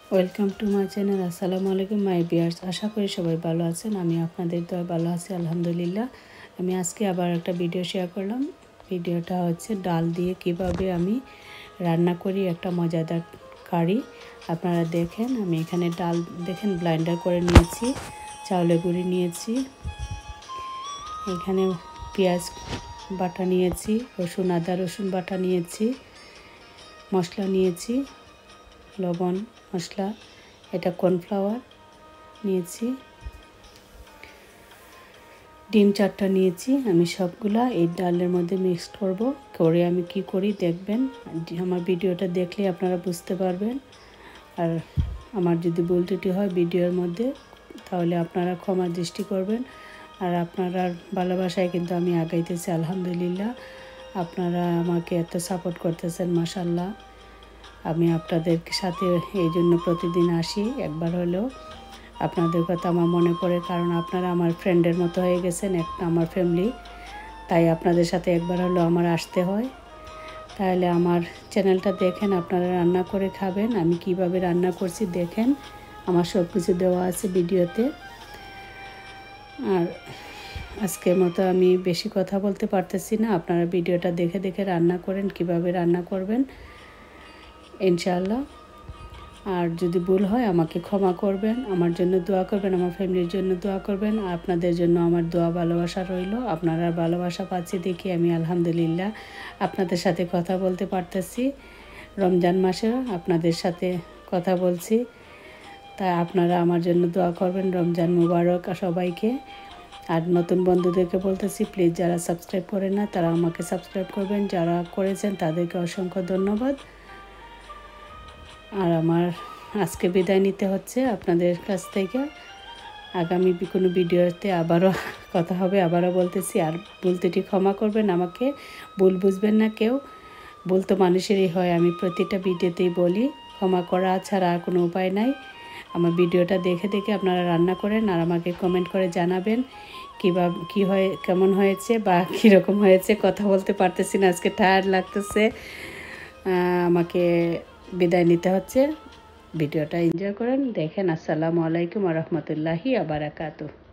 Welcome to my channel. আসসালামু আলাইকুম মাই viewers, আশা করি সবাই ভালো আছেন। আমি আপনাদের দয়া ভালো আছি আলহামদুলিল্লাহ। আমি আজকে আবার একটা ভিডিও শেয়ার করলাম। ভিডিওটা হচ্ছে ডাল দিয়ে কিভাবে আমি রান্না করি একটা মজাদার কারি। আপনারা দেখেন, আমি এখানে ডাল দেখেন ব্লেন্ডার করে নিয়েছি, চাউলের গুঁড়ি নিয়েছি, এখানে পেঁয়াজ বাটা নিয়েছি, আদা রসুন বাটা নিয়েছি, মশলা নিয়েছি, লবণ মশলা, এটা কর্নফ্লাওয়ার নিয়েছি, ডিম 4টা নিয়েছি। আমি সবগুলা এই ডালের মধ্যে মিক্স করে আমি কি করি দেখবেন। আমার ভিডিওটা দেখলে আপনারা বুঝতে পারবেন। আর আমার যদি ভুল ত্রুটি হয় ভিডিওর মধ্যে তাহলে আপনারা ক্ষমা দৃষ্টি করবেন। আর আপনারা ভালোবাসায় কিন্তু আমি আগাইতেছি আলহামদুলিল্লাহ। আপনারা আমাকে এত সাপোর্ট করতেছেন মাশাআল্লাহ। আমি আপনাদের সাথে এই জন্য প্রতিদিন আসি, একবার হলেও আপনাদের কথা আমার মনে পড়ে, কারণ আপনারা আমার ফ্রেন্ডের মতো হয়ে গেছেন, একটা আমার ফ্যামিলি। তাই আপনাদের সাথে একবার হলেও আমার আসতে হয়। তাহলে আমার চ্যানেলটা দেখেন, আপনারা রান্না করে খাবেন। আমি কিভাবে রান্না করছি দেখেন, আমার সব কিছু দেওয়া আছে ভিডিওতে। আর আজকের মতো আমি বেশি কথা বলতে পারতেছি না, আপনারা ভিডিওটা দেখে দেখে রান্না করেন, কিভাবে রান্না করবেন ইনশাআল্লাহ। আর যদি ভুল হয় আমাকে ক্ষমা করবেন, আমার জন্য দোয়া করবেন, আমার ফ্যামিলির জন্য দোয়া করবেন। আর আপনাদের জন্য আমার দোয়া ভালোবাসা রইল। আপনারা ভালোবাসা পাচ্ছি দেখি আমি আলহামদুলিল্লাহ আপনাদের সাথে কথা বলতে পারতেছি। রমজান মাসে আপনাদের সাথে কথা বলছি, তাই আপনারা আমার জন্য দোয়া করবেন। রমজান মুবারক সবাইকে। আর নতুন বন্ধুদেরকে বলতেছি, প্লিজ যারা সাবস্ক্রাইব করেন না তারা আমাকে সাবস্ক্রাইব করবেন, যারা করেছেন তাদেরকে অসংখ্য ধন্যবাদ। আর আমার আজকে বিদায় নিতে হচ্ছে আপনাদের কাছ থেকে। আগামী কোনো ভিডিওতে আবারও কথা হবে, আবারও বলতেছি। আর ভুলত্রুটি ক্ষমা করবেন, আমাকে ভুল বুঝবেন না কেউ, ভুল তো মানুষেরই হয়। আমি প্রতিটা ভিডিওতেই বলি, ক্ষমা করা ছাড়া আর কোনো উপায় নাই। আমার ভিডিওটা দেখে দেখে আপনারা রান্না করেন আর আমাকে কমেন্ট করে জানাবেন কী হয়, কেমন হয়েছে বা কীরকম হয়েছে। কথা বলতে পারতেছি না, আজকে টায়ার্ড লাগতেছে। আমাকে বিদায় নিতে হচ্ছে। ভিডিওটা এনজয় করেন, দেখেন। আসসালামু আলাইকুম ওয়া রাহমাতুল্লাহি ওয়া বারাকাতুহু।